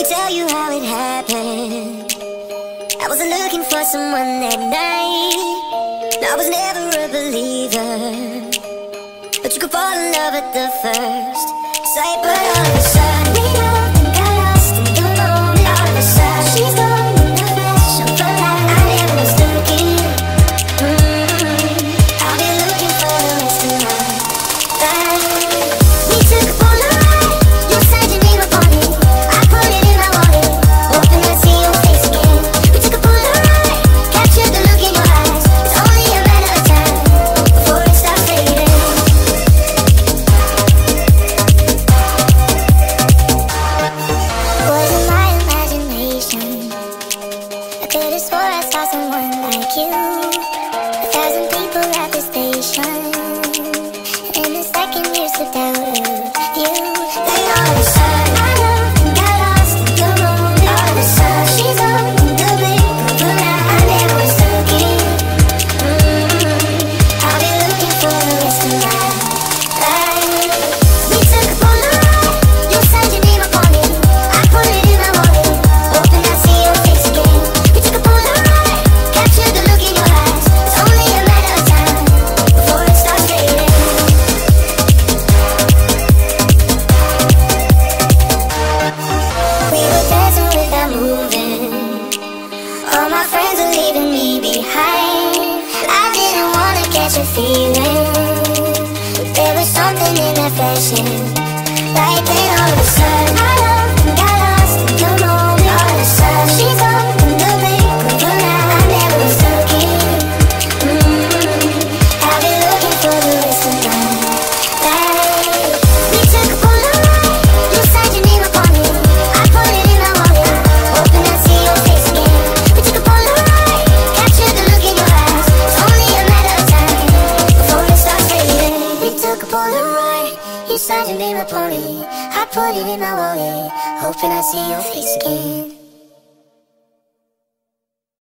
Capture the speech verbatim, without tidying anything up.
me tell you how it happened. I wasn't looking for someone that night. I was never a believer, but you could fall in love at the first sight. But all of a sudden we loved and got lost in the moment. All of a sudden she's gone in the flash of a light. I never was looking. mm-hmm. I'll be looking for the rest of my life. We took a Polaroid. You said your name upon it. I put it in my wallet, hoping I'd see your face again. We took a Polaroid, captured the look in your eyes. It's only a matter of time before it starts fading. Was it my imagination? I could've swore I saw someone like you. A thousand people at the station, and the second you slipped out of view. Then all of a sudden I loved and got lost in the moment. All of a sudden she's up in the blink of an eye. I never was looking. mm-hmm. I'll be looking for the rest of my life. We took a Polaroid. You signed your name upon it. I put it in my wallet, hoping I'd see your face again. We took a Polaroid, captured the look in your eyes. It's only a matter of time before it starts fading. We were dancing without moving. All my friends are leaving me behind. I didn't wanna catch a feeling, but there was something in that fashion. Right then all of a sudden I loved and got lost in the moment. All of a sudden she's up in the blink of an eye. I never was looking. mm-hmm. I'll be looking for the rest of my life. We took a Polaroid. You signed your name upon it. I put it in my wallet, hoping I'd see your face again. We took a Polaroid, captured the look in your eyes. It's only a matter of time before it starts fading. We took a Polaroid. You signed your name upon it. I put it in my wallet, hoping I'd see your face again.